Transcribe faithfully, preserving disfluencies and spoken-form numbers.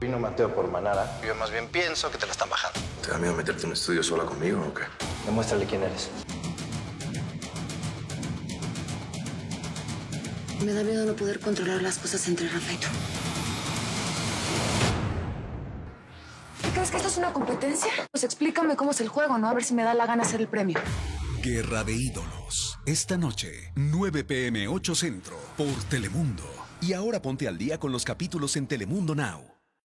Vino Mateo por Manara. Yo más bien pienso que te la están bajando. ¿Te da miedo meterte en un estudio sola conmigo o qué? Demuéstrale quién eres. Me da miedo no poder controlar las cosas entre Rafa y tú. ¿Crees que esto es una competencia? Pues explícame cómo es el juego, ¿no? A ver si me da la gana hacer el premio. Guerra de Ídolos. Esta noche, nueve p m ocho Centro, por Telemundo. Y ahora ponte al día con los capítulos en Telemundo Now.